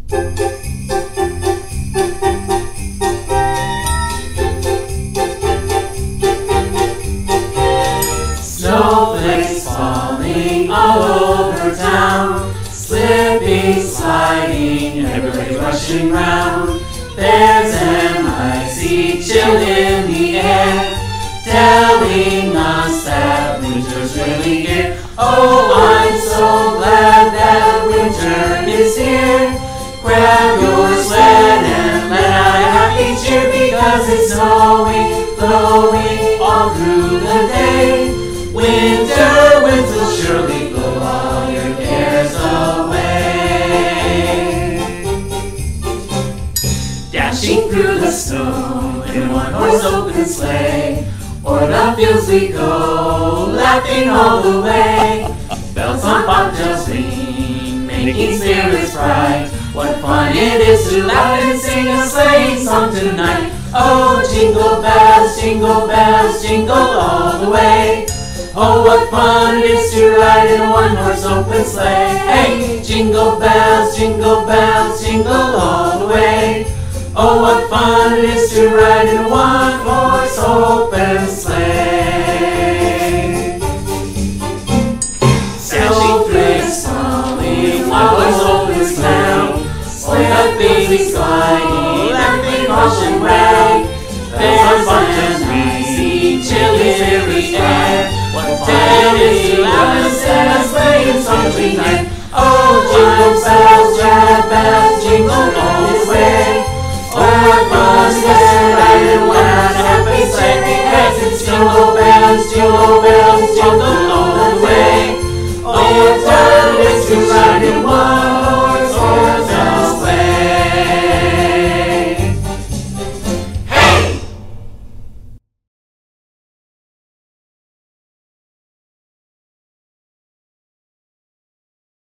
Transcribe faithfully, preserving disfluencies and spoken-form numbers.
Snowflakes falling all over town, slipping, sliding, everybody rushing round. There's an icy chill in the air, telling us that winter's really here. Oh, I'm so glad that winter is here. Grab your sled and let out a happy cheer, because it's snowing, blowing all through the day. Winter winds will surely blow all your cares away. Dashing through the snow in a one-horse open sleigh, o'er the fields we go, laughing all the way. Bells on bobtails ring, making spirits bright. What fun it is to laugh and sing a sleighing song tonight. Oh, jingle bells, jingle bells, jingle all the way. Oh, what fun it is to ride in a one-horse open sleigh. Hey, jingle bells, jingle bells, jingle all the way. Oh, what fun it is to ride in a one-horse open sleigh. Snowflakes falling, one-horse open sleigh. Sleigh up babies gliding, laughing, rush and rag. There's an icy chill in the air. What fun it is to laugh and sing a sleighing song tonight. Oh, jingle bells, jingle bells, jingle all the way. Oh, what fun it is to ride in one happy sleigh. Yes, it's jingle bells, jingle bells, jingle all the way.